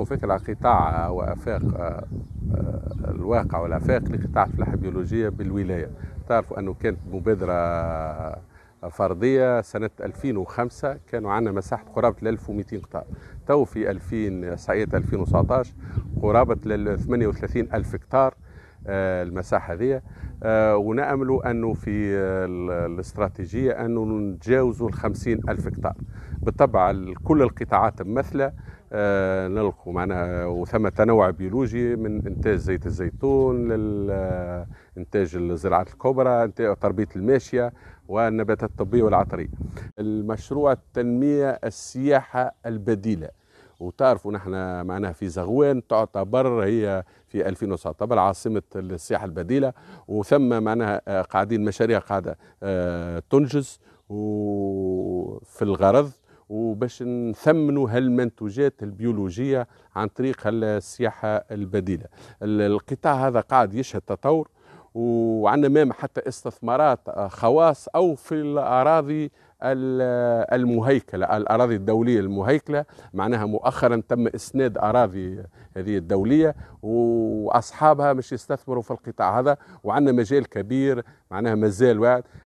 فكرة قطاع وآفاق الواقع والآفاق لقطاع الفلاحة البيولوجية بالولاية. تعرفوا أنه كانت مبادرة فردية سنة 2005، كانوا عندنا مساحة قرابة 1200 قطار. تو في 2000 صحية 2019 قرابة 38 ألف قطار المساحة هذه، ونأمل أنه في الاستراتيجية أنه نتجاوزوا 50 ألف قطار. بالطبع كل القطاعات ممثلة، نلقوا معنا وثم تنوع بيولوجي من إنتاج زيت الزيتون لإنتاج الزراعات الكبرى، تربية الماشية والنباتات الطبية والعطرية. المشروع تنمية السياحة البديلة، وتعرفوا نحن معناها في زغوان تعتبر هي في 2019 عاصمة السياحة البديلة، وثم معناها قاعدين مشاريع قاعدة تنجز وفي الغرض وباش نثمنوا هالمنتوجات البيولوجية عن طريق السياحة البديلة. القطاع هذا قاعد يشهد تطور، وعندنا مام حتى استثمارات خواص أو في الأراضي المهيكلة، الأراضي الدولية المهيكلة. معناها مؤخرا تم إسناد أراضي هذه الدولية وأصحابها مش يستثمروا في القطاع هذا، وعندنا مجال كبير معناها مازال واعد.